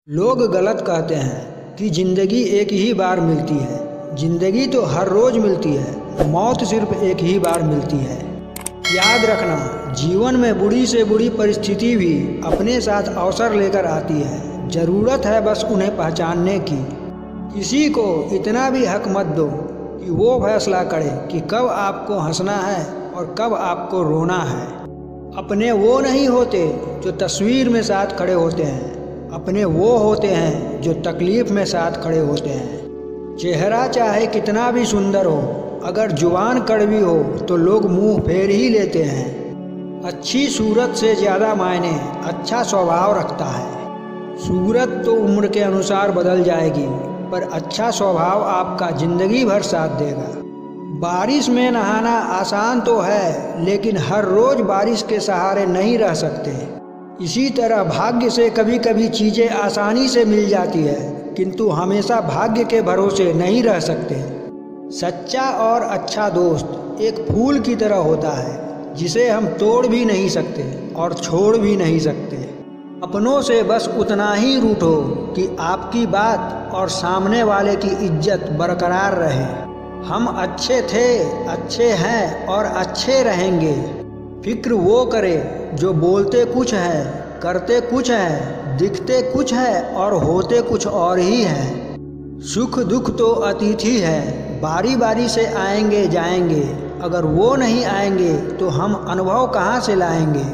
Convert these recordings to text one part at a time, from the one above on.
लोग गलत कहते हैं कि ज़िंदगी एक ही बार मिलती है। ज़िंदगी तो हर रोज़ मिलती है, मौत सिर्फ एक ही बार मिलती है। याद रखना, जीवन में बुरी से बुरी परिस्थिति भी अपने साथ अवसर लेकर आती है। ज़रूरत है बस उन्हें पहचानने की। किसी को इतना भी हक मत दो कि वो फैसला करे कि कब आपको हंसना है और कब आपको रोना है। अपने वो नहीं होते जो तस्वीर में साथ खड़े होते हैं, अपने वो होते हैं जो तकलीफ़ में साथ खड़े होते हैं। चेहरा चाहे कितना भी सुंदर हो, अगर जुबान कड़वी हो तो लोग मुंह फेर ही लेते हैं। अच्छी सूरत से ज़्यादा मायने अच्छा स्वभाव रखता है। सूरत तो उम्र के अनुसार बदल जाएगी, पर अच्छा स्वभाव आपका ज़िंदगी भर साथ देगा। बारिश में नहाना आसान तो है, लेकिन हर रोज़ बारिश के सहारे नहीं रह सकते। इसी तरह भाग्य से कभी कभी चीज़ें आसानी से मिल जाती है, किंतु हमेशा भाग्य के भरोसे नहीं रह सकते। सच्चा और अच्छा दोस्त एक फूल की तरह होता है, जिसे हम तोड़ भी नहीं सकते और छोड़ भी नहीं सकते। अपनों से बस उतना ही रूठो कि आपकी बात और सामने वाले की इज्जत बरकरार रहे। हम अच्छे थे, अच्छे हैं और अच्छे रहेंगे। फिक्र वो करे जो बोलते कुछ है, करते कुछ है, दिखते कुछ है और होते कुछ और ही है। सुख दुख तो अतिथि है, बारी बारी से आएंगे जाएंगे। अगर वो नहीं आएंगे तो हम अनुभव कहाँ से लाएंगे।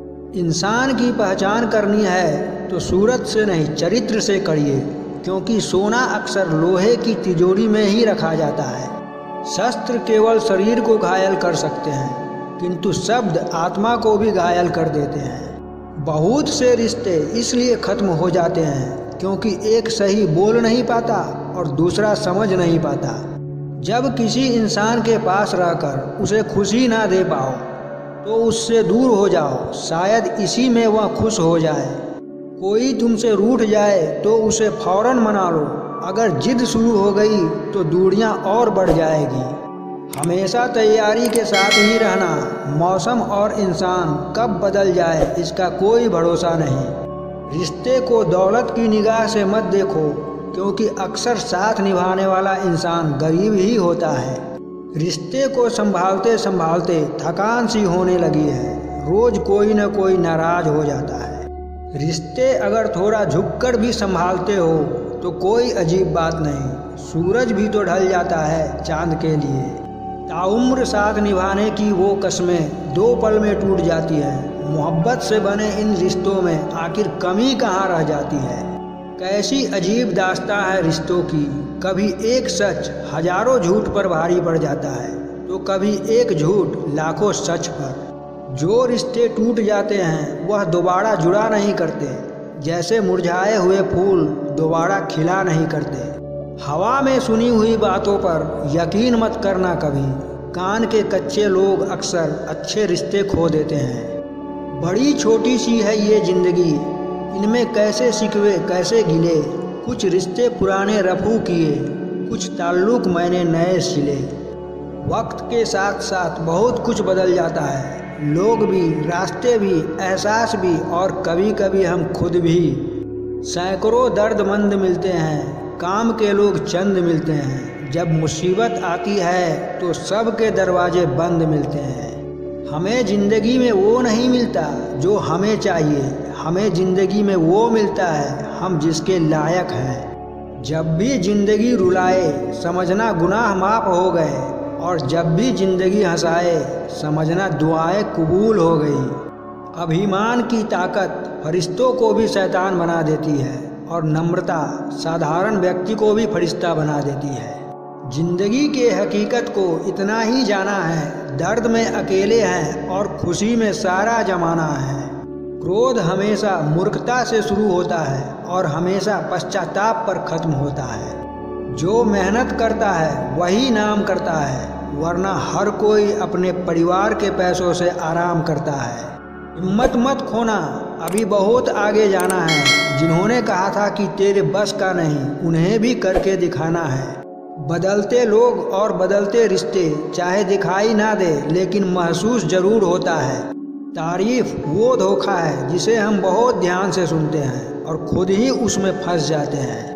इंसान की पहचान करनी है तो सूरत से नहीं, चरित्र से करिए, क्योंकि सोना अक्सर लोहे की तिजोरी में ही रखा जाता है। शस्त्र केवल शरीर को घायल कर सकते हैं, किंतु शब्द आत्मा को भी घायल कर देते हैं। बहुत से रिश्ते इसलिए खत्म हो जाते हैं क्योंकि एक सही बोल नहीं पाता और दूसरा समझ नहीं पाता। जब किसी इंसान के पास रहकर उसे खुशी ना दे पाओ तो उससे दूर हो जाओ, शायद इसी में वह खुश हो जाए। कोई तुमसे रूठ जाए तो उसे फौरन मना लो, अगर जिद शुरू हो गई तो दूरियां और बढ़ जाएगी। हमेशा तैयारी के साथ ही रहना। मौसम और इंसान कब बदल जाए इसका कोई भरोसा नहीं। रिश्ते को दौलत की निगाह से मत देखो, क्योंकि अक्सर साथ निभाने वाला इंसान गरीब ही होता है। रिश्ते को संभालते संभालते थकान सी होने लगी है, रोज कोई न कोई नाराज हो जाता है। रिश्ते अगर थोड़ा झुककर भी संभालते हो तो कोई अजीब बात नहीं, सूरज भी तो ढल जाता है चांद के लिए। ताउम्र साथ निभाने की वो कस्में 2 पल में टूट जाती है। मोहब्बत से बने इन रिश्तों में आखिर कमी कहाँ रह जाती है। कैसी अजीब दास्तां है रिश्तों की। कभी एक सच हजारों झूठ पर भारी पड़ जाता है, तो कभी एक झूठ लाखों सच पर। जो रिश्ते टूट जाते हैं वह दोबारा जुड़ा नहीं करते, जैसे मुरझाए हुए फूल दोबारा खिला नहीं करते। हवा में सुनी हुई बातों पर यकीन मत करना कभी। कान के कच्चे लोग अक्सर अच्छे रिश्ते खो देते हैं। बड़ी छोटी सी है ये ज़िंदगी, इनमें कैसे शिकवे कैसे गिले। कुछ रिश्ते पुराने रफू किए, कुछ ताल्लुक मैंने नए सिले। वक्त के साथ साथ बहुत कुछ बदल जाता है, लोग भी, रास्ते भी, एहसास भी और कभी कभी हम खुद भी। सैकड़ों दर्दमंद मिलते हैं, काम के लोग चंद मिलते हैं। जब मुसीबत आती है तो सबके दरवाजे बंद मिलते हैं। हमें ज़िंदगी में वो नहीं मिलता जो हमें चाहिए, हमें ज़िंदगी में वो मिलता है हम जिसके लायक हैं। जब भी ज़िंदगी रुलाए समझना गुनाह माफ़ हो गए, और जब भी ज़िंदगी हंसाए समझना दुआएं कबूल हो गई। अभिमान की ताकत फरिश्तों को भी शैतान बना देती है, और नम्रता साधारण व्यक्ति को भी फरिश्ता बना देती है। जिंदगी के हकीकत को इतना ही जाना है, दर्द में अकेले हैं और खुशी में सारा जमाना है। क्रोध हमेशा मूर्खता से शुरू होता है और हमेशा पश्चाताप पर खत्म होता है। जो मेहनत करता है वही नाम करता है, वरना हर कोई अपने परिवार के पैसों से आराम करता है। हिम्मत मत खोना, अभी बहुत आगे जाना है। जिन्होंने कहा था कि तेरे बस का नहीं, उन्हें भी करके दिखाना है। बदलते लोग और बदलते रिश्ते चाहे दिखाई ना दे, लेकिन महसूस जरूर होता है। तारीफ वो धोखा है जिसे हम बहुत ध्यान से सुनते हैं और खुद ही उसमें फंस जाते हैं।